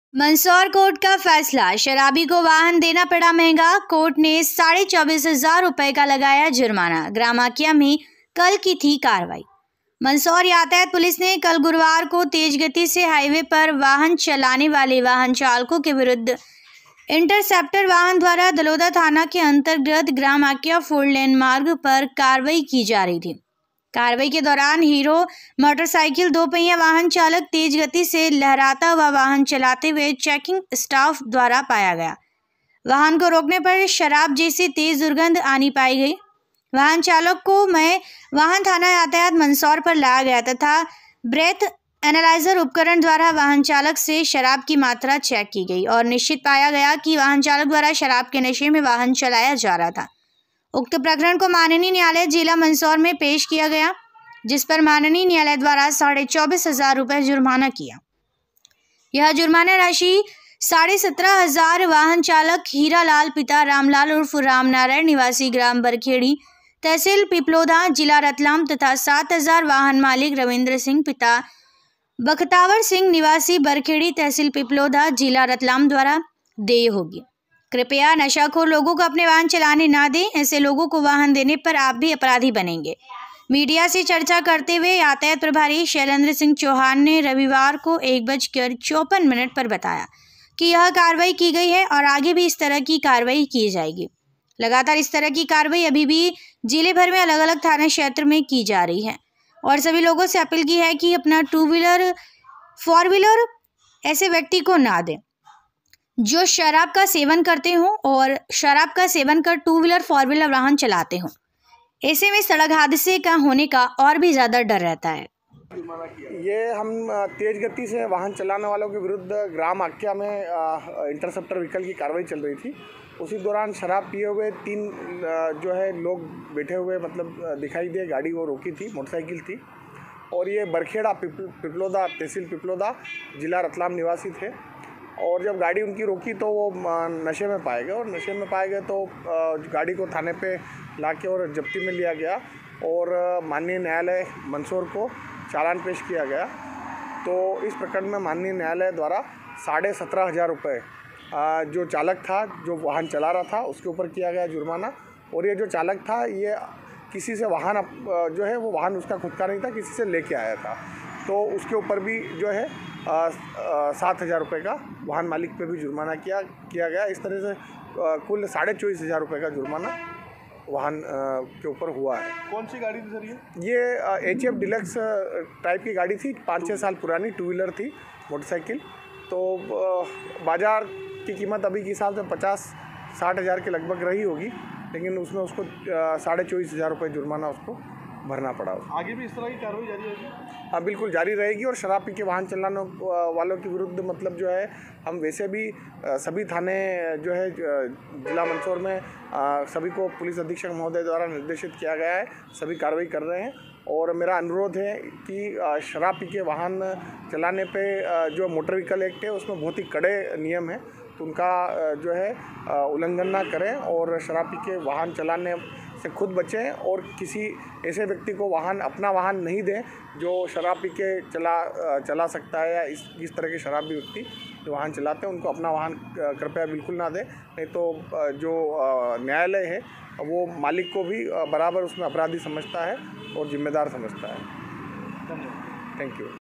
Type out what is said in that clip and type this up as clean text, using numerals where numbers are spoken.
Mandsaur court का फैसला, शराबी को वाहन देना पड़ा महंगा। कोर्ट ने 24,500 रुपए का लगाया जुर्माना। ग्रामाकिया में कल की थी कार्रवाई। मंदसौर यातायात पुलिस ने कल गुरुवार को तेज गति से हाईवे पर वाहन चलाने वाले वाहन चालकों के विरुद्ध इंटरसेप्टर वाहन द्वारा दलोदा थाना के अंतर्गत ग्रामाकिया 4 लेन मार्ग पर कार्रवाई की जा रही थी। कार्रवाई के दौरान हीरो मोटरसाइकिल 2 पहिया वाहन चालक तेज गति से लहराता हुआ वाहन चलाते हुए चेकिंग स्टाफ द्वारा पाया गया। वाहन को रोकने पर शराब जैसी तेज दुर्गंध आनी पाई गई। वाहन चालक को वाहन थाना यातायात मंदसौर पर लाया गया तथा ब्रेथ एनालाइजर उपकरण द्वारा वाहन चालक से शराब की मात्रा चेक की गई और निश्चित पाया गया कि वाहन चालक द्वारा शराब के नशे में वाहन चलाया जा रहा था। उक्त प्रकरण को माननीय न्यायालय जिला मंदसौर में पेश किया गया, जिस पर माननीय न्यायालय द्वारा 24,500 रुपये जुर्माना किया। यह जुर्माना राशि 17,500 वाहन चालक हीरालाल पिता रामलाल उर्फ रामनारायण निवासी ग्राम बरखेड़ी तहसील पिपलोदा जिला रतलाम तथा 7,000 वाहन मालिक रविंद्र सिंह पिता बख्तावर सिंह निवासी बरखेड़ी तहसील पिपलोदा जिला रतलाम द्वारा देय होगी। कृपया नशाखोर लोगों को अपने वाहन चलाने ना दें। ऐसे लोगों को वाहन देने पर आप भी अपराधी बनेंगे। मीडिया से चर्चा करते हुए यातायात प्रभारी शैलेंद्र सिंह चौहान ने रविवार को 1:54 पर बताया कि यह कार्रवाई की गई है और आगे भी इस तरह की कार्रवाई की जाएगी। लगातार इस तरह की कार्रवाई अभी भी जिले भर में अलग अलग थाना क्षेत्र में की जा रही है और सभी लोगों से अपील की है कि अपना 2 व्हीलर 4 व्हीलर ऐसे व्यक्ति को ना दें जो शराब का सेवन करते हों और शराब का सेवन कर 2 व्हीलर 4 व्हीलर वाहन चलाते हों। ऐसे में सड़क हादसे का होने का और भी ज़्यादा डर रहता है। ये हम तेज गति से वाहन चलाने वालों के विरुद्ध ग्राम आकिया में इंटरसेप्टर व्हीकल की कार्रवाई चल रही थी। उसी दौरान शराब पिए हुए 3 जो है लोग बैठे हुए दिखाई दिए। गाड़ी वो रोकी थी, मोटरसाइकिल थी और ये बरखेड़ा पिपलोदा तहसील पिपलोदा जिला रतलाम निवासी थे। और जब गाड़ी उनकी रोकी तो वो नशे में पाए गए और नशे में पाए गए तो गाड़ी को थाने पे लाके और जब्ती में लिया गया और माननीय न्यायालय मंदसौर को चालान पेश किया गया। तो इस प्रकरण में माननीय न्यायालय द्वारा 17,500 रुपये जो चालक था, जो वाहन चला रहा था, उसके ऊपर किया गया जुर्माना। और ये जो चालक था ये किसी से वाहन जो है वो वाहन उसका खुद का नहीं था, किसी से लेके आया था, तो उसके ऊपर भी जो है 7,000 रुपये का वाहन मालिक पे भी जुर्माना किया गया। इस तरह से कुल 24,500 रुपये का जुर्माना वाहन के ऊपर हुआ है। कौन सी गाड़ी थी सर ये HF डिलक्स टाइप की गाड़ी थी, 5-6 साल पुरानी 2 व्हीलर थी मोटरसाइकिल। तो बाज़ार की कीमत अभी के हिसाब से 50-60 हज़ार के लगभग रही होगी, लेकिन उसमें उसको 24,500 रुपये जुर्माना उसको भरना पड़ा। आगे भी इस तरह की कार्रवाई जारी रहेगी? हाँ, बिल्कुल जारी रहेगी। और शराब पी के वाहन चलाने वालों के विरुद्ध जो है हम वैसे भी सभी थाने जो है जिला मंदसौर में सभी को पुलिस अधीक्षक महोदय द्वारा निर्देशित किया गया है, सभी कार्रवाई कर रहे हैं। और मेरा अनुरोध है कि शराब पी के वाहन चलाने पे जो मोटर व्हीकल एक्ट है उसमें बहुत ही कड़े नियम हैं, तो उनका जो है उल्लंघन ना करें और शराब पी के वाहन चलाने से खुद बचें और किसी ऐसे व्यक्ति को अपना वाहन नहीं दें जो शराब पी के चला सकता है, या इस तरह के शराबी व्यक्ति जो वाहन चलाते हैं उनको अपना वाहन कृपया बिल्कुल ना दें। नहीं तो जो न्यायालय है वो मालिक को भी बराबर उसमें अपराधी समझता है और जिम्मेदार समझता है। धन्यवाद। Thank you.